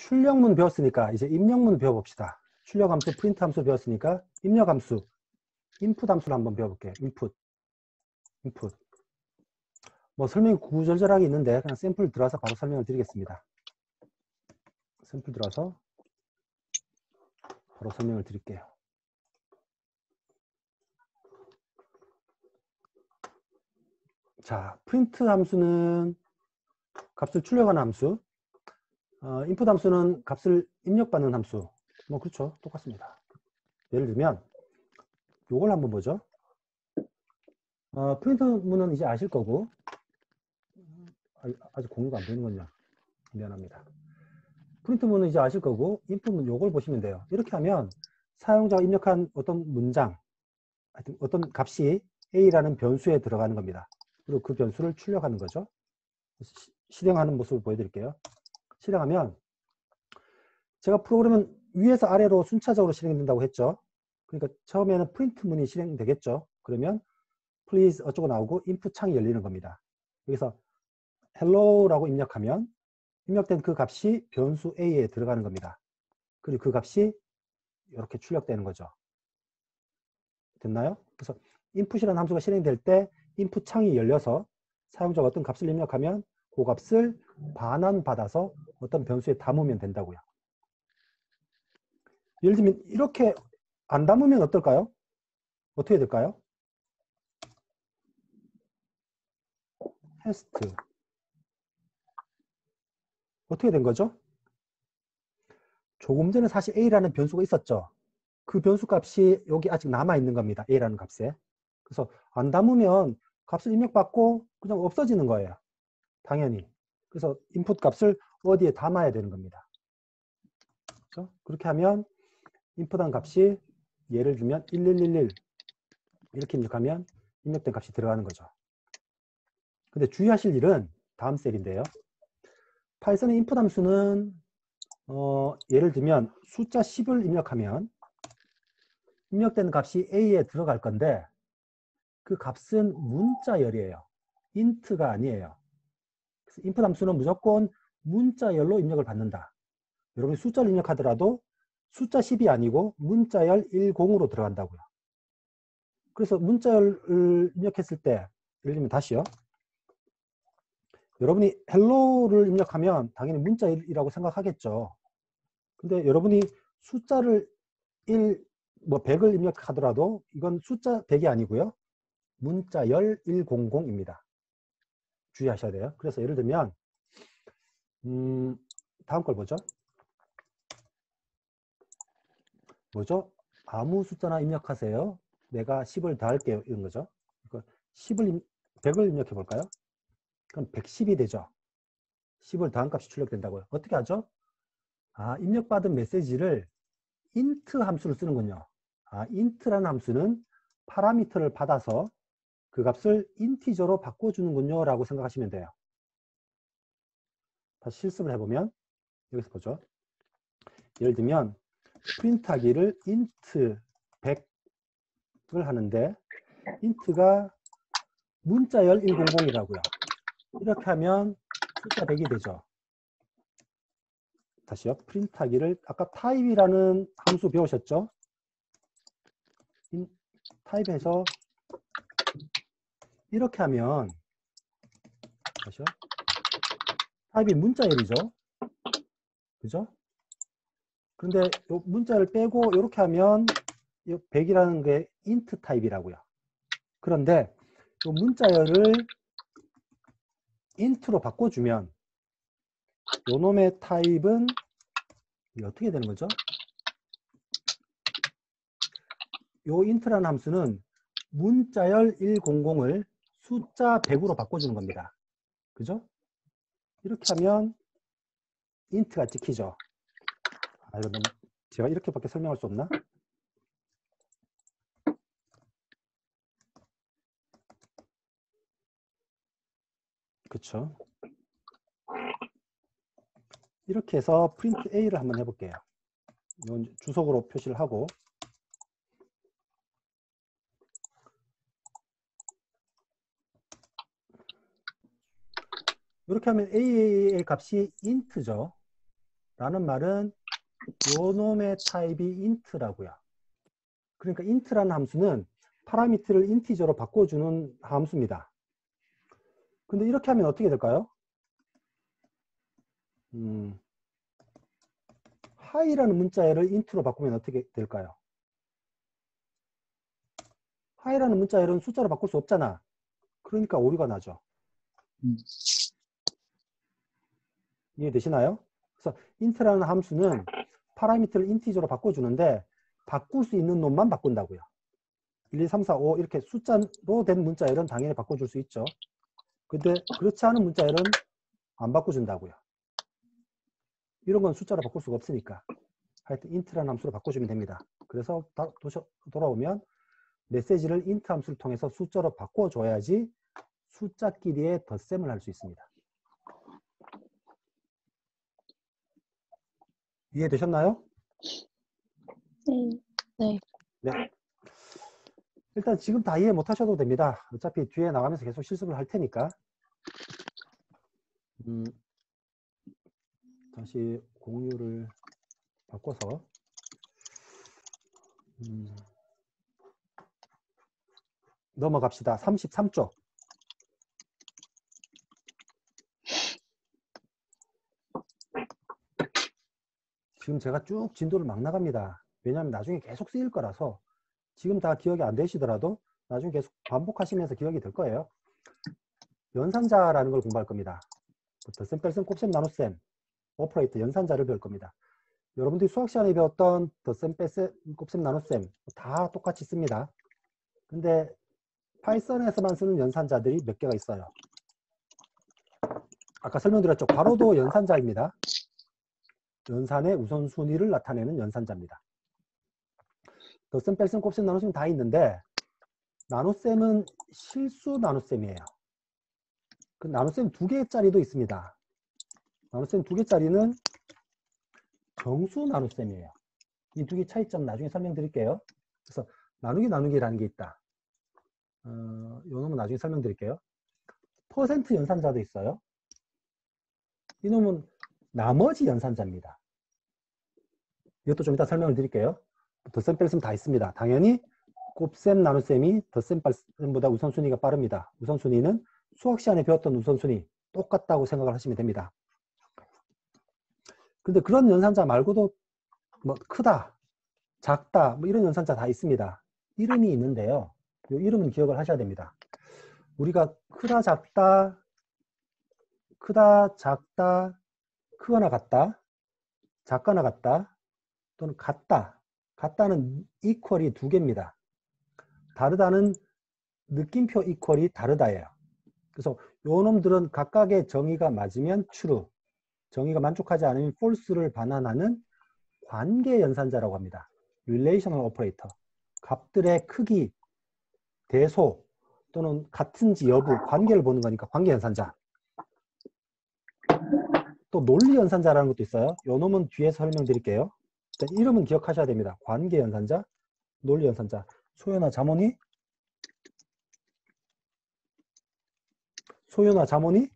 출력문 배웠으니까 이제 입력문 배워봅시다. 출력 함수, 프린트 함수 배웠으니까 입력 함수, 인풋 함수를 한번 배워볼게요. 인풋. 뭐 설명이 구구절절하게 있는데 그냥 샘플 들어와서 바로 설명을 드리겠습니다. 샘플 들어와서 바로 설명을 드릴게요. 자, 프린트 함수는 값을 출력하는 함수, 인풋 함수는 값을 입력받는 함수. 뭐 그렇죠. 똑같습니다. 예를 들면 요걸 한번 보죠. 프린트문은 이제 아실 거고, 아직 공유가 안 되는군요. 미안합니다. 프린트문은 이제 아실 거고, 인풋문 요걸 보시면 돼요. 이렇게 하면 사용자가 입력한 어떤 문장, 하여튼 어떤 값이 A라는 변수에 들어가는 겁니다. 그리고 그 변수를 출력하는 거죠. 실행하는 모습을 보여드릴게요. 실행하면 제가 프로그램은 위에서 아래로 순차적으로 실행된다고 했죠. 그러니까 처음에는 프린트문이 실행되겠죠. 그러면 please 어쩌고 나오고 인풋 창이 열리는 겁니다. 여기서 hello라고 입력하면 입력된 그 값이 변수 A에 들어가는 겁니다. 그리고 그 값이 이렇게 출력되는 거죠. 됐나요? 그래서 input이라는 함수가 실행될 때 input 창이 열려서 사용자가 어떤 값을 입력하면 그 값을 반환받아서 어떤 변수에 담으면 된다고요. 예를 들면 이렇게 안 담으면 어떨까요? 어떻게 될까요? 테스트 어떻게 된 거죠? 조금 전에 사실 A라는 변수가 있었죠. 그 변수 값이 여기 아직 남아 있는 겁니다. A라는 값에. 그래서 안 담으면 값을 입력받고 그냥 없어지는 거예요. 당연히. 그래서 인풋 값을 어디에 담아야 되는 겁니다. 그렇죠? 그렇게 하면 인풋한 값이 예를 들면 1111 이렇게 입력하면 입력된 값이 들어가는 거죠. 근데 주의하실 일은 다음 셀인데요. 파이썬의 인풋 함수는 예를 들면 숫자 10을 입력하면 입력된 값이 A에 들어갈 건데 그 값은 문자열이에요. int가 아니에요. 그래서 input 함수는 무조건 문자열로 입력을 받는다. 여러분이 숫자를 입력하더라도 숫자 10이 아니고 문자열 10으로 들어간다고요. 그래서 문자열을 입력했을 때 예를 들면 다시요. 여러분이 hello를 입력하면 당연히 문자열이라고 생각하겠죠. 근데 여러분이 숫자를 100을 입력하더라도 이건 숫자 100이 아니고요. 문자열 100입니다. 주의하셔야 돼요. 그래서 예를 들면 다음 걸 보죠. 뭐죠? 아무 숫자나 입력하세요. 내가 10을 더할게요. 이런 거죠. 그러니까 100을 입력해 볼까요? 그럼 110이 되죠. 10을 더한 값이 출력된다고요. 어떻게 하죠? 입력받은 메시지를 int 함수를 쓰는군요. int라는 함수는 파라미터를 받아서 그 값을 인티저로 바꿔주는군요. 라고 생각하시면 돼요. 다시 실습을 해보면 여기서 보죠. 예를 들면 프린트하기를 int 100을 하는데 int가 문자열 100이라고요. 이렇게 하면 숫자 100이 되죠. 다시요. 프린트하기를 아까 타입이라는 함수 배우셨죠? 타입해서 이렇게 하면 다시요. 타입이 문자열이죠. 그죠? 그런데 요 문자를 빼고 이렇게 하면 이 100이라는 게 int 타입이라고요. 그런데 이 문자열을 int로 바꿔주면 요 놈의 타입은 어떻게 되는 거죠? 요 int라는 함수는 문자열 100을 숫자 100으로 바꿔주는 겁니다. 그죠? 이렇게 하면 int가 찍히죠. 이거 너무 제가 이렇게밖에 설명할 수 없나? 그쵸? 이렇게 해서 print A를 한번 해볼게요. 이건 주석으로 표시를 하고 이렇게 하면 A의 값이 int죠. 라는 말은 요 놈의 타입이 int라고요. 그러니까 int라는 함수는 파라미터를 인티저로 바꿔주는 함수입니다. 근데 이렇게 하면 어떻게 될까요? high라는 문자열을 int로 바꾸면 어떻게 될까요? high라는 문자열은 숫자로 바꿀 수 없잖아. 그러니까 오류가 나죠. 이해되시나요? 그래서 int라는 함수는 파라미터를 인티저로 바꿔주는데 바꿀 수 있는 놈만 바꾼다고요. 1, 2, 3, 4, 5 이렇게 숫자로 된 문자열은 당연히 바꿔줄 수 있죠. 근데 그렇지 않은 문자열은 안 바꿔준다고요. 이런 건 숫자로 바꿀 수가 없으니까. 하여튼 int라는 함수로 바꿔주면 됩니다. 그래서 돌아오면 메시지를 int 함수를 통해서 숫자로 바꿔줘야지 숫자끼리의 덧셈을 할 수 있습니다. 이해되셨나요? 네. 네. 일단 지금 다 이해 못하셔도 됩니다. 어차피 뒤에 나가면서 계속 실습을 할 테니까. 다시 공유를 바꿔서 넘어갑시다. 33쪽. 지금 제가 쭉 진도를 막 나갑니다. 왜냐하면 나중에 계속 쓰일 거라서 지금 다 기억이 안 되시더라도 나중에 계속 반복하시면서 기억이 될 거예요. 연산자라는 걸 공부할 겁니다. 덧셈, 뺄셈, 곱셈, 나눗셈, 오퍼레이터, 연산자를 배울 겁니다. 여러분들이 수학 시간에 배웠던 덧셈, 뺄셈, 곱셈, 나눗셈 다 똑같이 씁니다. 근데 파이썬에서만 쓰는 연산자들이 몇 개가 있어요. 아까 설명드렸죠. 괄호도 연산자입니다. 연산의 우선순위를 나타내는 연산자입니다. 덧셈, 뺄셈, 곱셈, 나눗셈 다 있는데 나눗셈은 실수 나눗셈이에요. 그 나눗셈 2개짜리도 있습니다. 나눗셈 2개짜리는 정수 나눗셈이에요. 이 두 개 차이점 나중에 설명드릴게요. 그래서 나누기라는 게 있다. 요 놈은 나중에 설명드릴게요. 퍼센트 연산자도 있어요. 이 놈은 나머지 연산자입니다. 이것도 좀 이따 설명을 드릴게요. 덧셈 뺄셈 다 있습니다. 당연히 곱셈 나눗셈이 덧셈 뺄셈보다 우선순위가 빠릅니다. 우선순위는 수학 시간에 배웠던 우선순위 똑같다고 생각을 하시면 됩니다. 근데 그런 연산자 말고도 뭐 크다, 작다 뭐 이런 연산자 다 있습니다. 이름이 있는데요. 이 이름은 기억을 하셔야 됩니다. 우리가 크다, 작다, 크거나 같다, 작거나 같다 또는 같다. 같다는 이퀄이 2개입니다. 다르다는 느낌표 이퀄이 다르다예요. 그래서 요 놈들은 각각의 정의가 맞으면 true, 정의가 만족하지 않으면 false를 반환하는 관계 연산자라고 합니다. relational operator. 값들의 크기, 대소 또는 같은지 여부, 관계를 보는 거니까 관계 연산자. 또 논리 연산자라는 것도 있어요. 요 놈은 뒤에서 설명드릴게요. 이름은 기억하셔야 됩니다. 관계 연산자, 논리 연산자. 소요나 자모니? 소요나 자모니?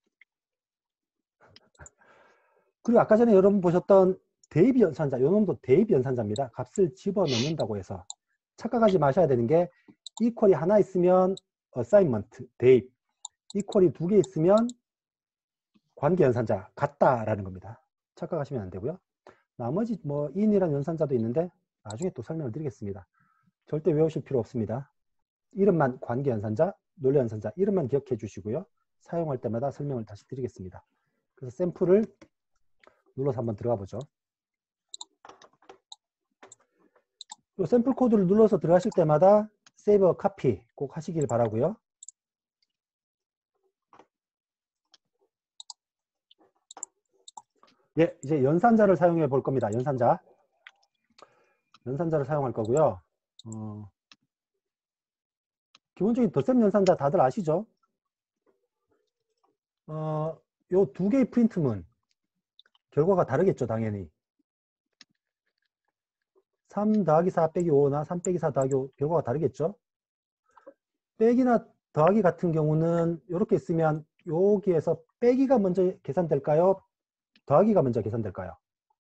그리고 아까 전에 여러분 보셨던 대입 연산자, 요 놈도 대입 연산자입니다. 값을 집어넣는다고 해서 착각하지 마셔야 되는 게 이퀄이 하나 있으면 assignment, 대입, 이퀄이 2개 있으면 관계 연산자, 같다라는 겁니다. 착각하시면 안 되고요. 나머지 뭐 in이라는 연산자도 있는데 나중에 또 설명을 드리겠습니다. 절대 외우실 필요 없습니다. 이름만 관계 연산자, 논리 연산자 이름만 기억해 주시고요. 사용할 때마다 설명을 다시 드리겠습니다. 그래서 샘플을 눌러서 한번 들어가 보죠. 이 샘플 코드를 눌러서 들어가실 때마다 세이브 카피 꼭 하시길 바라고요. 예, 이제 연산자를 사용해 볼 겁니다. 연산자를 사용할 거고요. 기본적인 덧셈 연산자 다들 아시죠? 요 2개의 프린트문 결과가 다르겠죠, 당연히. 3 더하기 4 빼기 5나 3 빼기 4 더하기 5 결과가 다르겠죠? 빼기나 더하기 같은 경우는 이렇게 쓰면 여기에서 빼기가 먼저 계산될까요? 더하기가 먼저 계산될까요?